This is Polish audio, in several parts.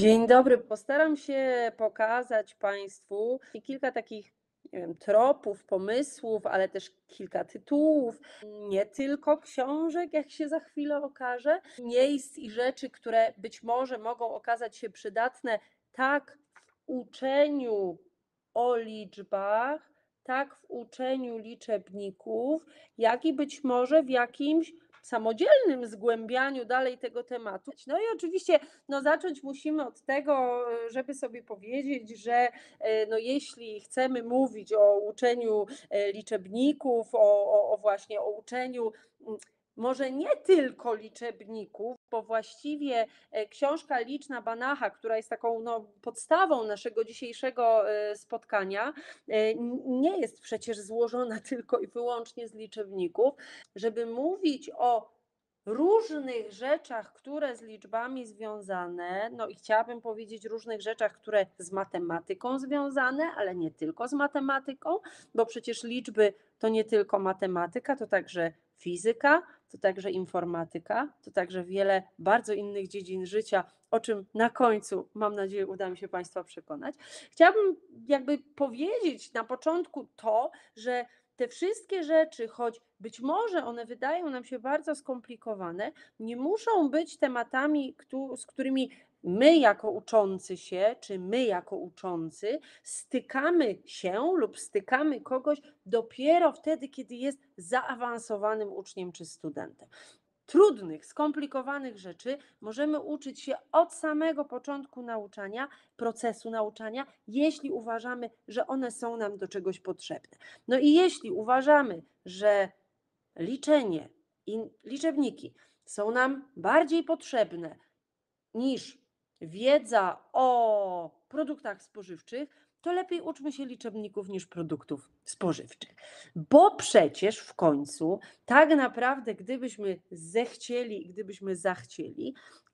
Dzień dobry. Postaram się pokazać Państwu kilka takich, nie wiem, tropów, pomysłów, ale też kilka tytułów, nie tylko książek, jak się za chwilę okaże, miejsc i rzeczy, które być może mogą okazać się przydatne tak w uczeniu o liczbach, tak w uczeniu liczebników, jak i być może w jakimś samodzielnym zgłębianiu dalej tego tematu. No i oczywiście zacząć musimy od tego, żeby sobie powiedzieć, że jeśli chcemy mówić o uczeniu liczebników, właśnie o uczeniu może nie tylko liczebników, bo właściwie książka Liczna Banacha, która jest taką podstawą naszego dzisiejszego spotkania, nie jest przecież złożona tylko i wyłącznie z liczebników. Żeby mówić o różnych rzeczach, które z liczbami związane, i chciałabym powiedzieć różnych rzeczach, które z matematyką związane, ale nie tylko z matematyką, bo przecież liczby to nie tylko matematyka, to także fizyka, to także informatyka, to także wiele bardzo innych dziedzin życia, o czym na końcu, mam nadzieję, uda mi się Państwa przekonać. Chciałabym powiedzieć na początku to, że te wszystkie rzeczy, choć być może one wydają nam się bardzo skomplikowane, nie muszą być tematami, z którymi my jako uczący się, czy my jako uczący stykamy się lub stykamy kogoś dopiero wtedy, kiedy jest zaawansowanym uczniem czy studentem. Trudnych, skomplikowanych rzeczy możemy uczyć się od samego początku nauczania, procesu nauczania, jeśli uważamy, że one są nam do czegoś potrzebne. I jeśli uważamy, że liczenie i liczebniki są nam bardziej potrzebne niż wiedza o produktach spożywczych, to lepiej uczmy się liczebników niż produktów spożywczych. Bo przecież w końcu, tak naprawdę, gdybyśmy zechcieli, gdybyśmy zachcieli,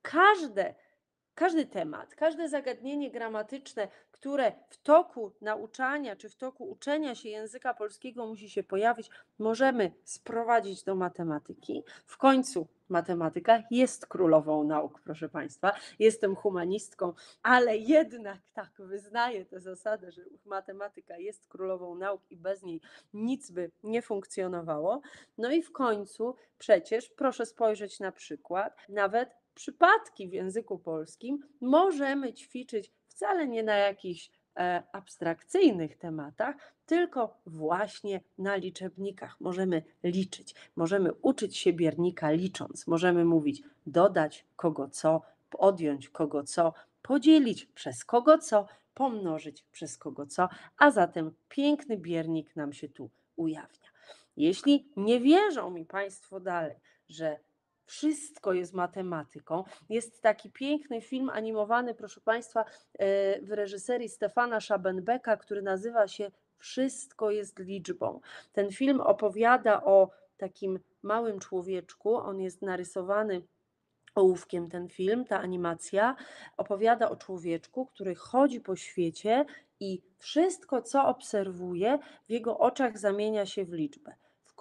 każdy temat, każde zagadnienie gramatyczne, które w toku nauczania czy w toku uczenia się języka polskiego musi się pojawić, możemy sprowadzić do matematyki. W końcu matematyka jest królową nauk, proszę Państwa. Jestem humanistką, ale jednak tak wyznaję tę zasadę, że matematyka jest królową nauk i bez niej nic by nie funkcjonowało. I w końcu przecież proszę spojrzeć na przykład, nawet przypadki w języku polskim możemy ćwiczyć wcale nie na jakichś abstrakcyjnych tematach, tylko właśnie na liczebnikach. Możemy liczyć, możemy uczyć się biernika licząc, możemy mówić dodać kogo co, odjąć kogo co, podzielić przez kogo co, pomnożyć przez kogo co, a zatem piękny biernik nam się tu ujawnia. Jeśli nie wierzą mi Państwo dalej, że wszystko jest matematyką. Jest taki piękny film animowany, proszę Państwa, w reżyserii Stefana Schabenbecka, który nazywa się Wszystko jest liczbą. Ten film opowiada o takim małym człowieczku, on jest narysowany ołówkiem, ten film, ta animacja opowiada o człowieczku, który chodzi po świecie i wszystko, co obserwuje, w jego oczach zamienia się w liczbę.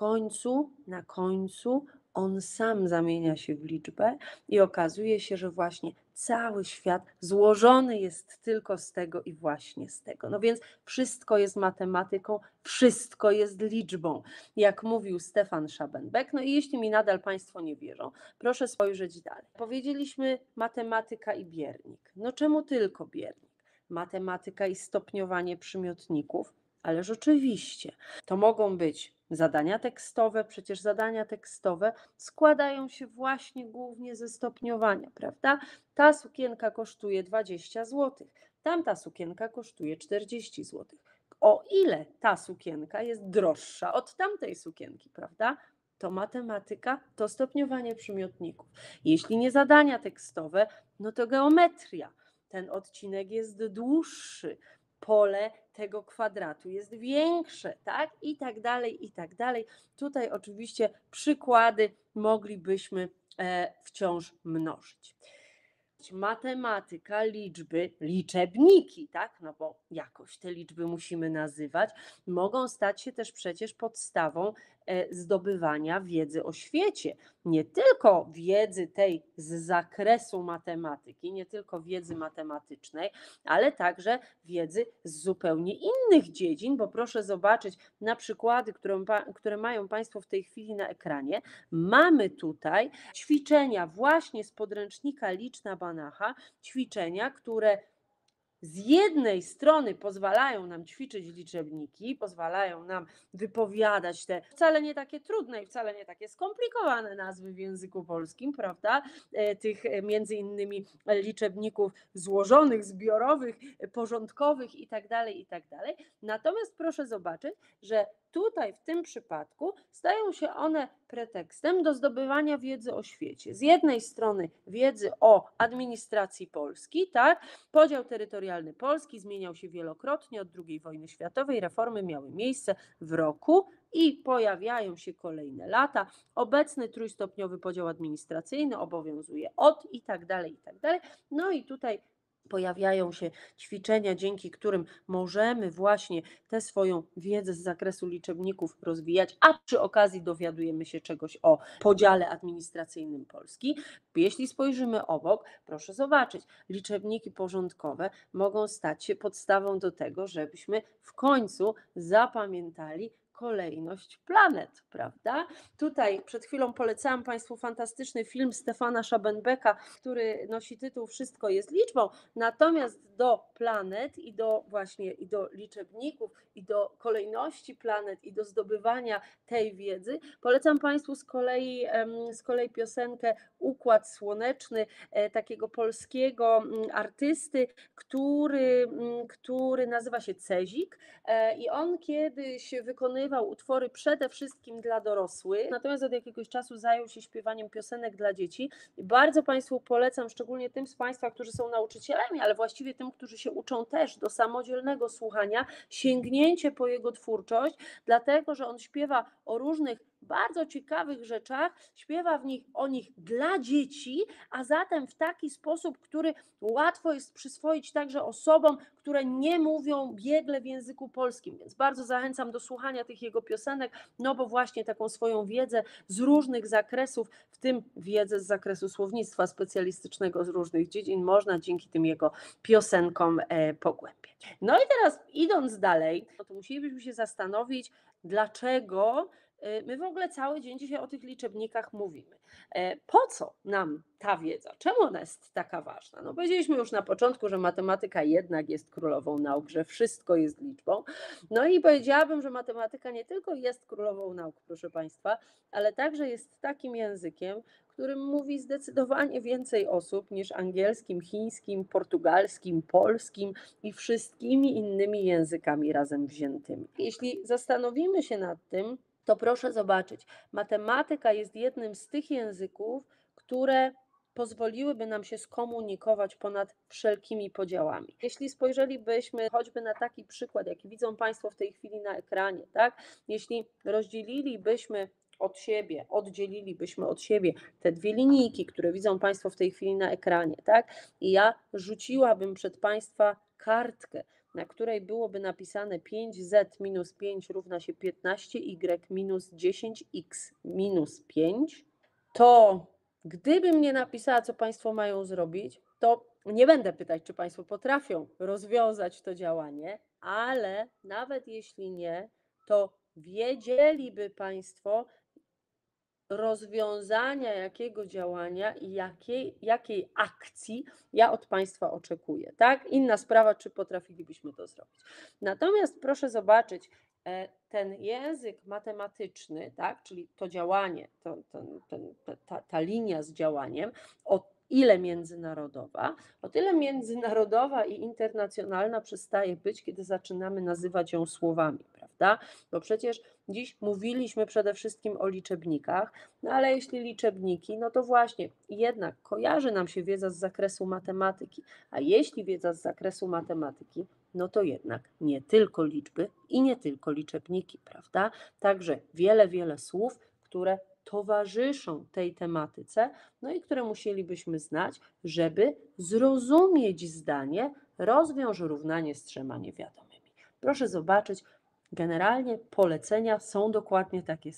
Na końcu on sam zamienia się w liczbę i okazuje się, że właśnie cały świat złożony jest tylko z tego i właśnie z tego. Więc wszystko jest matematyką, wszystko jest liczbą, jak mówił Stefan Schabenbeck. I jeśli mi nadal Państwo nie wierzą, proszę spojrzeć dalej. Powiedzieliśmy matematyka i biernik. Czemu tylko biernik? Matematyka i stopniowanie przymiotników, ależ oczywiście, to mogą być zadania tekstowe, przecież zadania tekstowe składają się właśnie głównie ze stopniowania, prawda? Ta sukienka kosztuje 20 zł, tamta sukienka kosztuje 40 zł. O ile ta sukienka jest droższa od tamtej sukienki, prawda? To matematyka, to stopniowanie przymiotników. Jeśli nie zadania tekstowe, to geometria. Ten odcinek jest dłuższy, pole tego kwadratu jest większe, tak? I tak dalej, i tak dalej. Tutaj oczywiście przykłady moglibyśmy wciąż mnożyć. Matematyka, liczby, liczebniki, tak? Bo jakoś te liczby musimy nazywać, mogą stać się też przecież podstawą zdobywania wiedzy o świecie. Nie tylko wiedzy tej z zakresu matematyki, nie tylko wiedzy matematycznej, ale także wiedzy z zupełnie innych dziedzin, bo proszę zobaczyć na przykłady, które mają Państwo w tej chwili na ekranie. Mamy tutaj ćwiczenia właśnie z podręcznika Liczna Banacha, ćwiczenia, które z jednej strony pozwalają nam ćwiczyć liczebniki, pozwalają nam wypowiadać te wcale nie takie trudne i wcale nie takie skomplikowane nazwy w języku polskim, prawda? Tych między innymi liczebników złożonych, zbiorowych, porządkowych i tak dalej, i tak dalej. Natomiast proszę zobaczyć, że tutaj w tym przypadku stają się one pretekstem do zdobywania wiedzy o świecie. Z jednej strony wiedzy o administracji Polski, tak? Podział terytorialny Polski zmieniał się wielokrotnie od II wojny światowej, reformy miały miejsce w roku i pojawiają się kolejne lata. Obecny trójstopniowy podział administracyjny obowiązuje od i tak dalej, i tak dalej. No i tutaj pojawiają się ćwiczenia, dzięki którym możemy właśnie tę swoją wiedzę z zakresu liczebników rozwijać, a przy okazji dowiadujemy się czegoś o podziale administracyjnym Polski. Jeśli spojrzymy obok, proszę zobaczyć, liczebniki porządkowe mogą stać się podstawą do tego, żebyśmy w końcu zapamiętali kolejność planet, prawda? Tutaj przed chwilą polecałam Państwu fantastyczny film Stefana Schabenbecka, który nosi tytuł Wszystko jest liczbą, natomiast do planet i do liczebników, i do kolejności planet, i do zdobywania tej wiedzy polecam Państwu z kolei piosenkę Układ Słoneczny takiego polskiego artysty, który nazywa się Cezik i on kiedyś wykonywał utwory przede wszystkim dla dorosłych, natomiast od jakiegoś czasu zajął się śpiewaniem piosenek dla dzieci. I bardzo Państwu polecam, szczególnie tym z Państwa, którzy są nauczycielami, ale właściwie tym, którzy się uczą też do samodzielnego słuchania, sięgnięcie po jego twórczość, dlatego że on śpiewa o różnych bardzo ciekawych rzeczach, śpiewa o nich dla dzieci, a zatem w taki sposób, który łatwo jest przyswoić także osobom, które nie mówią biegle w języku polskim, więc bardzo zachęcam do słuchania tych jego piosenek, no bo właśnie taką swoją wiedzę z różnych zakresów, w tym wiedzę z zakresu słownictwa specjalistycznego z różnych dziedzin, można dzięki tym jego piosenkom pogłębiać. No i teraz idąc dalej, no to musielibyśmy się zastanowić, dlaczego my w ogóle cały dzień dzisiaj o tych liczebnikach mówimy. Po co nam ta wiedza? Czemu ona jest taka ważna? No powiedzieliśmy już na początku, że matematyka jednak jest królową nauk, że wszystko jest liczbą. No i powiedziałabym, że matematyka nie tylko jest królową nauk, proszę Państwa, ale także jest takim językiem, którym mówi zdecydowanie więcej osób niż angielskim, chińskim, portugalskim, polskim i wszystkimi innymi językami razem wziętymi. Jeśli zastanowimy się nad tym, to proszę zobaczyć, matematyka jest jednym z tych języków, które pozwoliłyby nam się skomunikować ponad wszelkimi podziałami. Jeśli spojrzelibyśmy choćby na taki przykład, jaki widzą Państwo w tej chwili na ekranie, tak? Jeśli oddzielilibyśmy od siebie te dwie linijki, które widzą Państwo w tej chwili na ekranie, tak? I ja rzuciłabym przed Państwa kartkę, na której byłoby napisane 5z minus 5 równa się 15y minus 10x minus 5, to gdybym nie napisała, co Państwo mają zrobić, to nie będę pytać, czy Państwo potrafią rozwiązać to działanie, ale nawet jeśli nie, to wiedzieliby Państwo rozwiązania jakiego działania i jakiej akcji ja od Państwa oczekuję, tak? Inna sprawa, czy potrafilibyśmy to zrobić. Natomiast proszę zobaczyć, ten język matematyczny, tak, czyli to działanie, ta linia z działaniem, o tyle międzynarodowa i internacjonalna przestaje być, kiedy zaczynamy nazywać ją słowami, prawda? Bo przecież dziś mówiliśmy przede wszystkim o liczebnikach, no ale jeśli liczebniki, no to właśnie jednak kojarzy nam się wiedza z zakresu matematyki, a jeśli wiedza z zakresu matematyki, no to jednak nie tylko liczby i nie tylko liczebniki, prawda? Także wiele słów, które towarzyszą tej tematyce, no i które musielibyśmy znać, żeby zrozumieć zdanie rozwiąż równanie z 3 niewiadomymi. Proszę zobaczyć, generalnie polecenia są dokładnie takie same.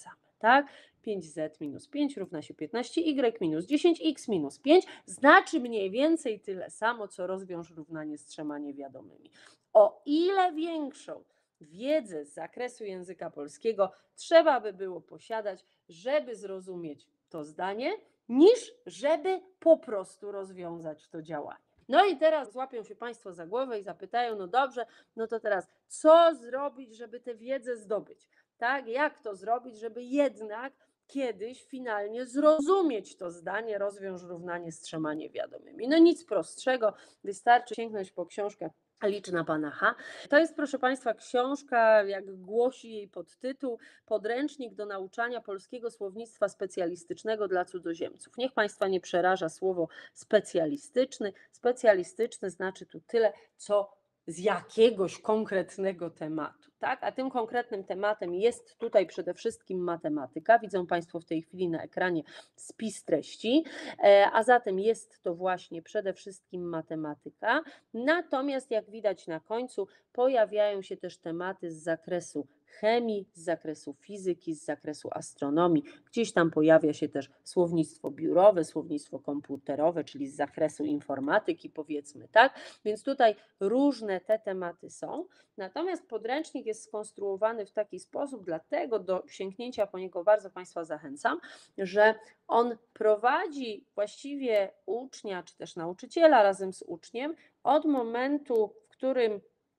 tak? 5z minus 5 równa się 15y minus 10x minus 5 znaczy mniej więcej tyle samo, co rozwiąż równanie z 3 niewiadomymi. O ile większą wiedzę z zakresu języka polskiego trzeba by było posiadać, żeby zrozumieć to zdanie, niż żeby po prostu rozwiązać to działanie. No i teraz złapią się Państwo za głowę i zapytają, no dobrze, no to teraz co zrobić, żeby tę wiedzę zdobyć? Tak? Jak to zrobić, żeby jednak kiedyś finalnie zrozumieć to zdanie, rozwiąż równanie z 3 niewiadomymi? No nic prostszego, wystarczy sięgnąć po książkę Liczna Banacha. To jest, proszę Państwa, książka, jak głosi jej podtytuł, podręcznik do nauczania polskiego słownictwa specjalistycznego dla cudzoziemców. Niech Państwa nie przeraża słowo specjalistyczny. Specjalistyczny znaczy tu tyle, co z jakiegoś konkretnego tematu, tak? A tym konkretnym tematem jest tutaj przede wszystkim matematyka. Widzą Państwo w tej chwili na ekranie spis treści, a zatem jest to właśnie przede wszystkim matematyka. Natomiast jak widać na końcu pojawiają się też tematy z zakresu chemii, z zakresu fizyki, z zakresu astronomii. Gdzieś tam pojawia się też słownictwo biurowe, słownictwo komputerowe, czyli z zakresu informatyki, powiedzmy, tak? Więc tutaj różne te tematy są. Natomiast podręcznik jest skonstruowany w taki sposób, dlatego do sięgnięcia po niego bardzo Państwa zachęcam, że on prowadzi właściwie ucznia, czy też nauczyciela razem z uczniem od momentu, w którym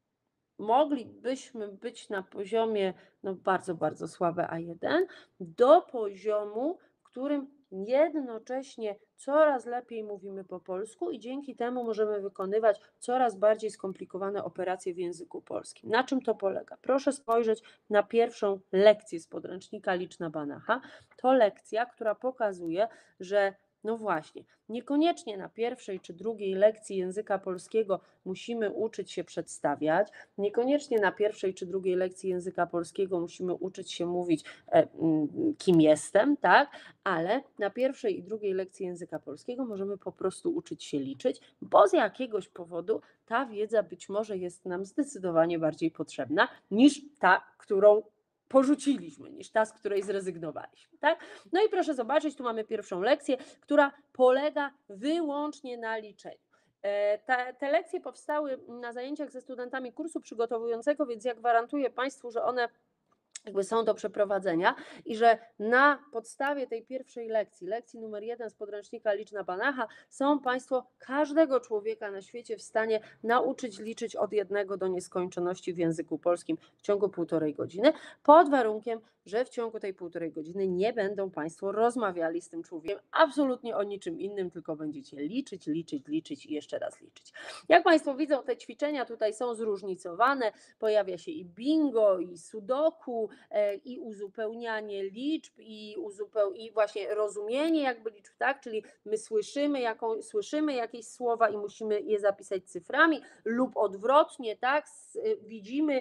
moglibyśmy być na poziomie bardzo, bardzo słabe A1, do poziomu, w którym jednocześnie coraz lepiej mówimy po polsku i dzięki temu możemy wykonywać coraz bardziej skomplikowane operacje w języku polskim. Na czym to polega? Proszę spojrzeć na pierwszą lekcję z podręcznika Liczna Banacha. To lekcja, która pokazuje, że no właśnie, niekoniecznie na pierwszej czy drugiej lekcji języka polskiego musimy uczyć się przedstawiać, niekoniecznie na pierwszej czy drugiej lekcji języka polskiego musimy uczyć się mówić, kim jestem, tak? Ale na pierwszej i drugiej lekcji języka polskiego możemy po prostu uczyć się liczyć, bo z jakiegoś powodu ta wiedza być może jest nam zdecydowanie bardziej potrzebna niż ta, którą porzuciliśmy, niż ta, z której zrezygnowaliśmy, tak? No i proszę zobaczyć, tu mamy pierwszą lekcję, która polega wyłącznie na liczeniu. Te lekcje powstały na zajęciach ze studentami kursu przygotowującego, więc ja gwarantuję Państwu, że one jakby są do przeprowadzenia i że na podstawie tej pierwszej lekcji, lekcji numer 1 z podręcznika Liczna Banacha, są Państwo każdego człowieka na świecie w stanie nauczyć liczyć od 1 do nieskończoności w języku polskim w ciągu 1,5 godziny, pod warunkiem, że w ciągu tej 1,5 godziny nie będą Państwo rozmawiali z tym człowiekiem absolutnie o niczym innym, tylko będziecie liczyć, liczyć, liczyć i jeszcze raz liczyć. Jak Państwo widzą, te ćwiczenia tutaj są zróżnicowane, pojawia się i bingo, i sudoku, i uzupełnianie liczb, i właśnie rozumienie jakby liczb, tak? Czyli my słyszymy jakieś słowa i musimy je zapisać cyframi, lub odwrotnie, tak? Widzimy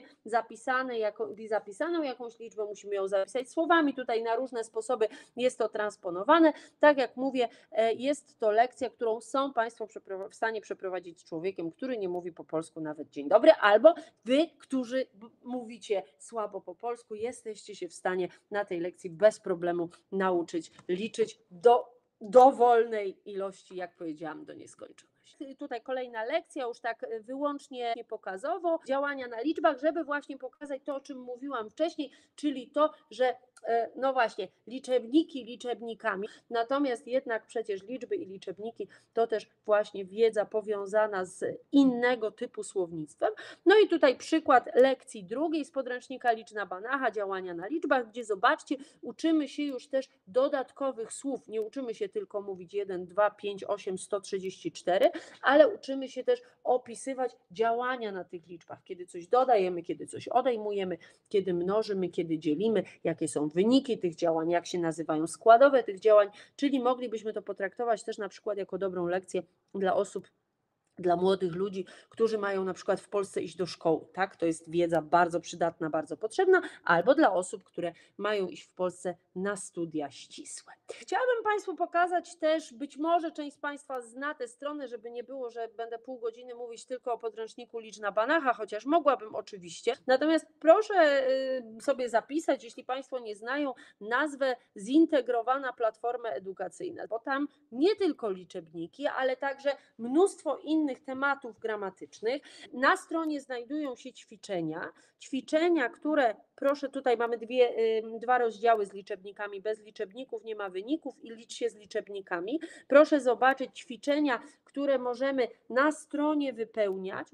zapisaną jakąś liczbę, musimy ją zapisać słowami. Tutaj na różne sposoby jest to transponowane. Tak jak mówię, jest to lekcja, którą są Państwo w stanie przeprowadzić z człowiekiem, który nie mówi po polsku nawet dzień dobry, albo Wy, którzy mówicie słabo po polsku, jesteście się w stanie na tej lekcji bez problemu nauczyć liczyć do dowolnej ilości, jak powiedziałam, do nieskończoności. Tutaj kolejna lekcja, już tak wyłącznie pokazowo, działania na liczbach, żeby właśnie pokazać to, o czym mówiłam wcześniej, czyli to, że no właśnie, liczebniki liczebnikami, natomiast jednak przecież liczby i liczebniki to też właśnie wiedza powiązana z innego typu słownictwem. No i tutaj przykład lekcji drugiej z podręcznika Liczna Banacha, działania na liczbach, gdzie zobaczcie, uczymy się już też dodatkowych słów, nie uczymy się tylko mówić 1, 2, 5, 8, 134, ale uczymy się też opisywać działania na tych liczbach, kiedy coś dodajemy, kiedy coś odejmujemy, kiedy mnożymy, kiedy dzielimy, jakie są wyniki tych działań, jak się nazywają składowe tych działań, czyli moglibyśmy to potraktować też na przykład jako dobrą lekcję dla młodych ludzi, którzy mają na przykład w Polsce iść do szkoły, tak? To jest wiedza bardzo przydatna, bardzo potrzebna, albo dla osób, które mają iść w Polsce na studia ścisłe. Chciałabym Państwu pokazać też, być może część z Państwa zna tę stronę, żeby nie było, że będę pół godziny mówić tylko o podręczniku Licz na Banacha, chociaż mogłabym oczywiście. Natomiast proszę sobie zapisać, jeśli Państwo nie znają, nazwę Zintegrowana Platforma Edukacyjna, bo tam nie tylko liczebniki, ale także mnóstwo innych tematów gramatycznych. Na stronie znajdują się ćwiczenia, które, proszę, tutaj mamy dwa rozdziały z liczebnikami, bez liczebników nie ma wyników i licz się z liczebnikami. Proszę zobaczyć ćwiczenia, które możemy na stronie wypełniać,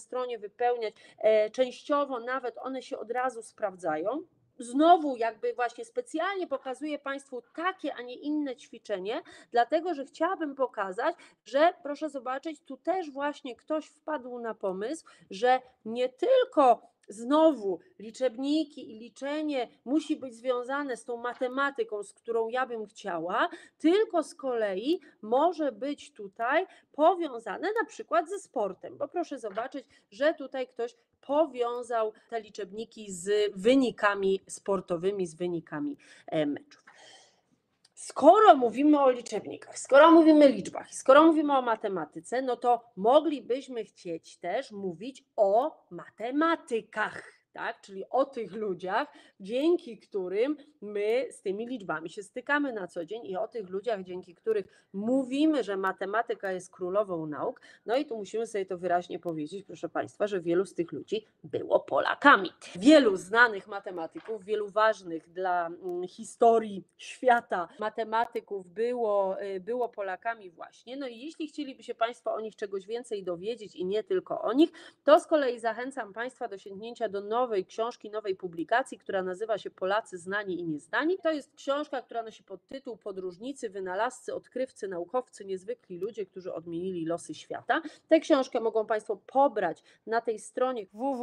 częściowo nawet one się od razu sprawdzają. Znowu jakby właśnie specjalnie pokazuję Państwu takie, a nie inne ćwiczenie, dlatego że chciałabym pokazać, że proszę zobaczyć, tu też właśnie ktoś wpadł na pomysł, że nie tylko znowu liczebniki i liczenie musi być związane z tą matematyką, z którą ja bym chciała, tylko z kolei może być tutaj powiązane na przykład ze sportem, bo proszę zobaczyć, że tutaj ktoś powiązał te liczebniki z wynikami sportowymi, z wynikami meczów. Skoro mówimy o liczebnikach, skoro mówimy o liczbach, skoro mówimy o matematyce, no to moglibyśmy chcieć też mówić o matematykach. Tak? Czyli o tych ludziach, dzięki którym my z tymi liczbami się stykamy na co dzień i o tych ludziach, dzięki których mówimy, że matematyka jest królową nauk. No i tu musimy sobie to wyraźnie powiedzieć, proszę Państwa, że wielu z tych ludzi było Polakami. Wielu znanych matematyków, wielu ważnych dla historii świata matematyków było Polakami właśnie. No i jeśli chcieliby się Państwo o nich czegoś więcej dowiedzieć i nie tylko o nich, to z kolei zachęcam Państwa do sięgnięcia do nowej książki, nowej publikacji, która nazywa się Polacy znani i nieznani. To jest książka, która nosi podtytuł Podróżnicy, wynalazcy, odkrywcy, naukowcy, niezwykli ludzie, którzy odmienili losy świata. Tę książkę mogą Państwo pobrać na tej stronie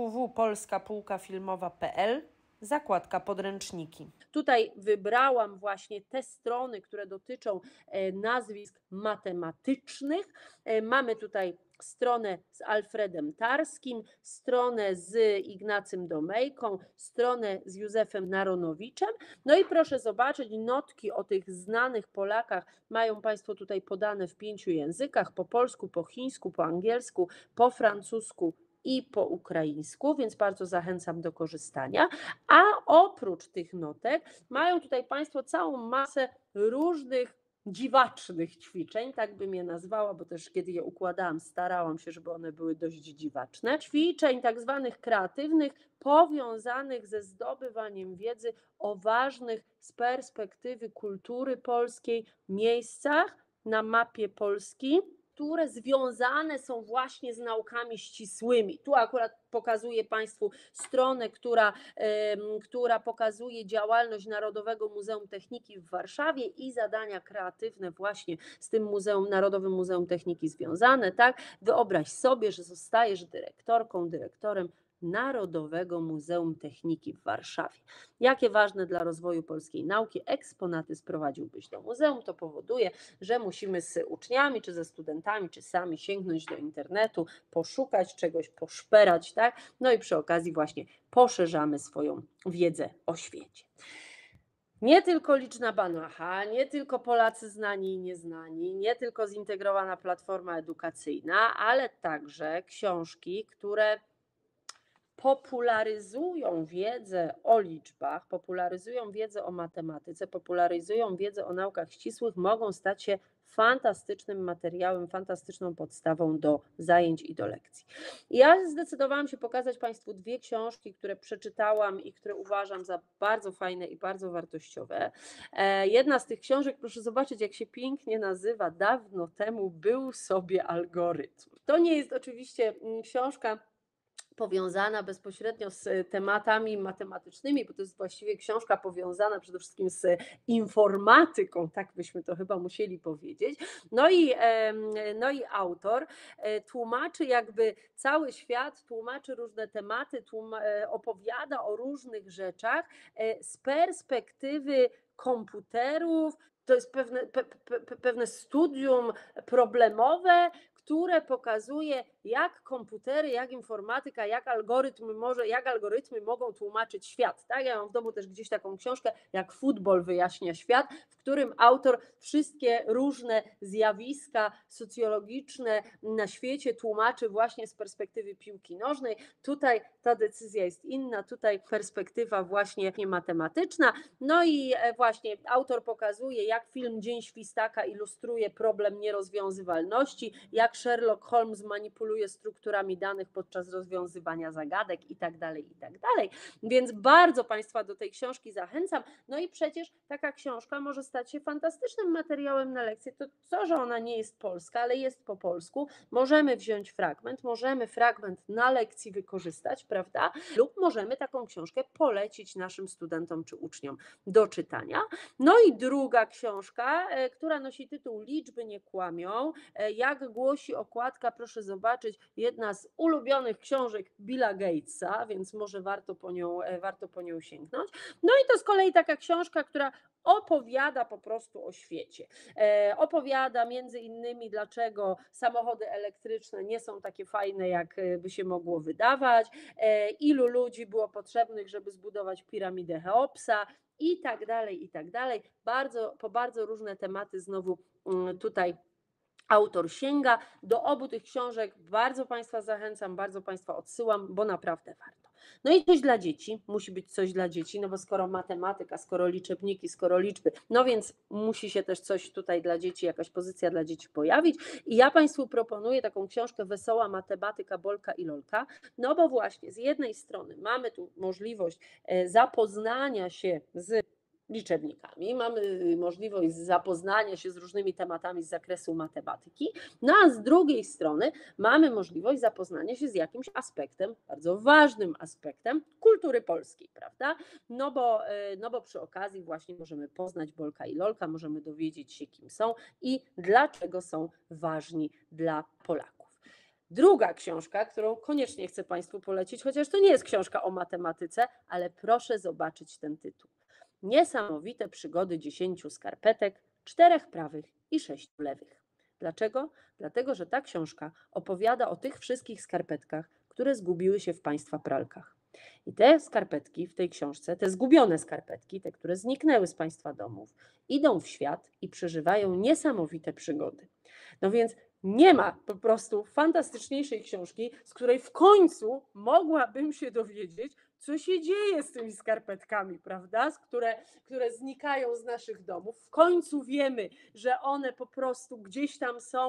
www.polskapółkafilmowa.pl. Zakładka podręczniki. Tutaj wybrałam właśnie te strony, które dotyczą nazwisk matematycznych. Mamy tutaj stronę z Alfredem Tarskim, stronę z Ignacym Domejką, stronę z Józefem Naronowiczem. No i proszę zobaczyć, notki o tych znanych Polakach mają Państwo tutaj podane w 5 językach, po polsku, po chińsku, po angielsku, po francusku i po ukraińsku, więc bardzo zachęcam do korzystania. A oprócz tych notek mają tutaj Państwo całą masę różnych dziwacznych ćwiczeń, tak bym je nazwała, bo też kiedy je układałam, starałam się, żeby one były dość dziwaczne. Ćwiczeń tak zwanych kreatywnych, powiązanych ze zdobywaniem wiedzy o ważnych z perspektywy kultury polskiej miejscach na mapie Polski, które związane są właśnie z naukami ścisłymi. Tu akurat pokazuję Państwu stronę, która pokazuje działalność Narodowego Muzeum Techniki w Warszawie i zadania kreatywne właśnie z tym Narodowym Muzeum Techniki związane. Tak? Wyobraź sobie, że zostajesz dyrektorem Narodowego Muzeum Techniki w Warszawie. Jakie ważne dla rozwoju polskiej nauki eksponaty sprowadziłbyś do muzeum? To powoduje, że musimy z uczniami, czy ze studentami, czy sami sięgnąć do internetu, poszukać czegoś, poszperać, tak? No i przy okazji właśnie poszerzamy swoją wiedzę o świecie. Nie tylko Licz na Banacha, nie tylko Polacy znani i nieznani, nie tylko Zintegrowana Platforma Edukacyjna, ale także książki, które popularyzują wiedzę o liczbach, popularyzują wiedzę o matematyce, popularyzują wiedzę o naukach ścisłych, mogą stać się fantastycznym materiałem, fantastyczną podstawą do zajęć i do lekcji. Ja zdecydowałam się pokazać Państwu 2 książki, które przeczytałam i które uważam za bardzo fajne i bardzo wartościowe. Jedna z tych książek, proszę zobaczyć, jak się pięknie nazywa, Dawno temu był sobie algorytm. To nie jest oczywiście książka powiązana bezpośrednio z tematami matematycznymi, bo to jest właściwie książka powiązana przede wszystkim z informatyką, tak byśmy to chyba musieli powiedzieć. No i autor tłumaczy jakby cały świat, tłumaczy różne tematy, opowiada o różnych rzeczach z perspektywy komputerów. To jest pewne studium problemowe, które pokazuje, jak komputery, jak informatyka, jak algorytmy mogą tłumaczyć świat. Tak? Ja mam w domu też gdzieś taką książkę, jak futbol wyjaśnia świat, w którym autor wszystkie różne zjawiska socjologiczne na świecie tłumaczy właśnie z perspektywy piłki nożnej. Tutaj ta decyzja jest inna, tutaj perspektywa właśnie matematyczna. No i właśnie autor pokazuje, jak film Dzień Świstaka ilustruje problem nierozwiązywalności, jak Sherlock Holmes manipuluje strukturami danych podczas rozwiązywania zagadek i tak dalej, i tak dalej. Więc bardzo Państwa do tej książki zachęcam. No i przecież taka książka może stać się fantastycznym materiałem na lekcję. To co, że ona nie jest polska, ale jest po polsku. Możemy wziąć fragment, możemy fragment na lekcji wykorzystać, prawda? Lub możemy taką książkę polecić naszym studentom czy uczniom do czytania. No i druga książka, która nosi tytuł Liczby nie kłamią. Jak głosi okładka, proszę zobaczyć, jedna z ulubionych książek Billa Gatesa, więc może warto po nią sięgnąć. No i to z kolei taka książka, która opowiada po prostu o świecie. Opowiada między innymi, dlaczego samochody elektryczne nie są takie fajne, jak by się mogło wydawać, ilu ludzi było potrzebnych, żeby zbudować piramidę Cheopsa i tak dalej, i tak dalej. Po bardzo różne tematy znowu tutaj autor sięga. Do obu tych książek bardzo Państwa zachęcam, bardzo Państwa odsyłam, bo naprawdę warto. No i coś dla dzieci, musi być coś dla dzieci, no bo skoro matematyka, skoro liczebniki, skoro liczby, no więc musi się też coś tutaj dla dzieci, jakaś pozycja dla dzieci pojawić. I ja Państwu proponuję taką książkę Wesoła matematyka Bolka i Lolka, no bo właśnie z jednej strony mamy tu możliwość zapoznania się z liczebnikami, mamy możliwość zapoznania się z różnymi tematami z zakresu matematyki, no a z drugiej strony mamy możliwość zapoznania się z jakimś aspektem, bardzo ważnym aspektem kultury polskiej, prawda? No bo przy okazji właśnie możemy poznać Bolka i Lolka, możemy dowiedzieć się, kim są i dlaczego są ważni dla Polaków. Druga książka, którą koniecznie chcę Państwu polecić, chociaż to nie jest książka o matematyce, ale proszę zobaczyć ten tytuł. Niesamowite przygody 10 skarpetek, 4 prawych i 6 lewych. Dlaczego? Dlatego, że ta książka opowiada o tych wszystkich skarpetkach, które zgubiły się w Państwa pralkach. I te skarpetki w tej książce, te zgubione skarpetki, te, które zniknęły z Państwa domów, idą w świat i przeżywają niesamowite przygody. No więc nie ma po prostu fantastyczniejszej książki, z której w końcu mogłabym się dowiedzieć, co się dzieje z tymi skarpetkami, prawda? Które znikają z naszych domów. W końcu wiemy, że one po prostu gdzieś tam są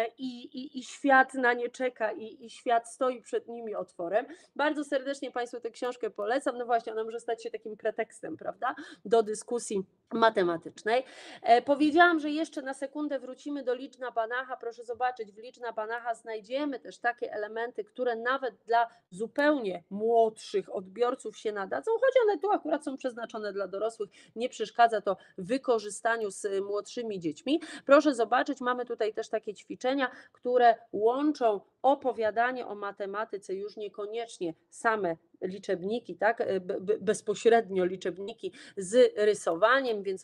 i świat na nie czeka i świat stoi przed nimi otworem. Bardzo serdecznie Państwu tę książkę polecam. No właśnie, ona może stać się takim pretekstem, prawda, do dyskusji matematycznej. Powiedziałam, że jeszcze na sekundę wrócimy do Liczna Banacha. Proszę zobaczyć, w Liczna Banacha znajdziemy też takie elementy, które nawet dla zupełnie młodszych odbiorców się nadadzą, choć one tu akurat są przeznaczone dla dorosłych, nie przeszkadza to w wykorzystaniu z młodszymi dziećmi. Proszę zobaczyć, mamy tutaj też takie ćwiczenia, które łączą opowiadanie o matematyce, już niekoniecznie same liczebniki, tak, bezpośrednio liczebniki z rysowaniem, więc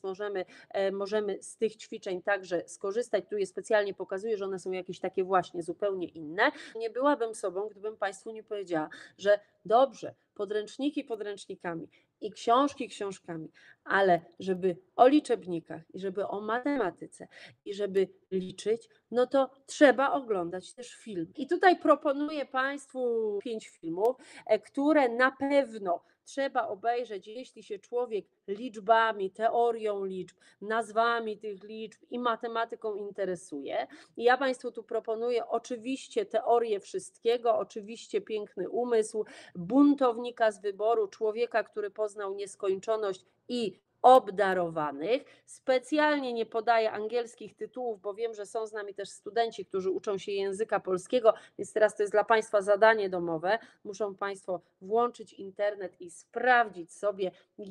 możemy z tych ćwiczeń także skorzystać. Tu je specjalnie pokazuję, że one są jakieś takie właśnie zupełnie inne. Nie byłabym sobą, gdybym Państwu nie powiedziała, że dobrze, podręczniki podręcznikami i książki książkami, ale żeby o liczebnikach i żeby o matematyce i żeby liczyć, no to trzeba oglądać też film. I tutaj proponuję Państwu 5 filmów, które na pewno trzeba obejrzeć, jeśli się człowiek liczbami, teorią liczb, nazwami tych liczb i matematyką interesuje. I ja Państwu tu proponuję oczywiście teorię wszystkiego, oczywiście Piękny umysł, buntownika z wyboru, człowieka, który poznał nieskończoność i obdarowanych. Specjalnie nie podaję angielskich tytułów, bo wiem, że są z nami też studenci, którzy uczą się języka polskiego, więc teraz to jest dla Państwa zadanie domowe. Muszą Państwo włączyć internet i sprawdzić sobie,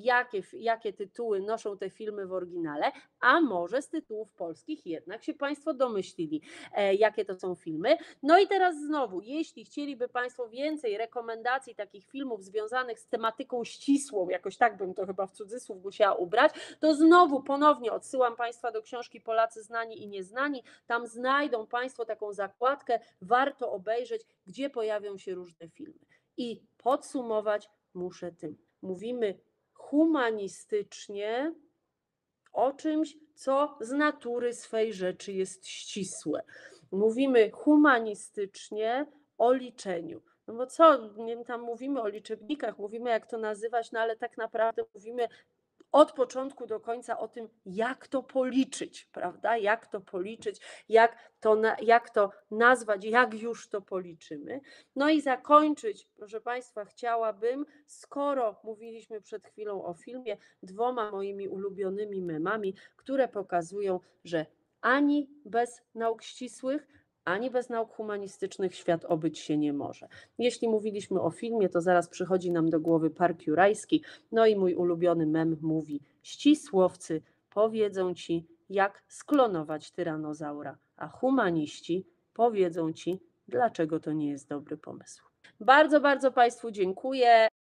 jakie tytuły noszą te filmy w oryginale, a może z tytułów polskich jednak się Państwo domyślili, jakie to są filmy. No i teraz znowu, jeśli chcieliby Państwo więcej rekomendacji takich filmów związanych z tematyką ścisłą, jakoś tak bym to chyba w cudzysłów musiała ubrać, to znowu ponownie odsyłam Państwa do książki Polacy znani i nieznani. Tam znajdą Państwo taką zakładkę, warto obejrzeć, gdzie pojawią się różne filmy. I podsumować muszę tym. Mówimy humanistycznie o czymś, co z natury swej rzeczy jest ścisłe. Mówimy humanistycznie o liczeniu. No bo co, nie wiem, tam mówimy o liczebnikach, mówimy jak to nazywać, no ale tak naprawdę mówimy od początku do końca o tym, jak to policzyć, prawda? Jak to policzyć, jak to nazwać, jak już to policzymy. No i zakończyć, proszę Państwa, chciałabym, skoro mówiliśmy przed chwilą o filmie, dwoma moimi ulubionymi memami, które pokazują, że ani bez nauk ścisłych, ani bez nauk humanistycznych świat obyć się nie może. Jeśli mówiliśmy o filmie, to zaraz przychodzi nam do głowy Park Jurajski, no i mój ulubiony mem mówi: ścisłowcy powiedzą ci, jak sklonować tyranozaura, a humaniści powiedzą ci, dlaczego to nie jest dobry pomysł. Bardzo, bardzo Państwu dziękuję.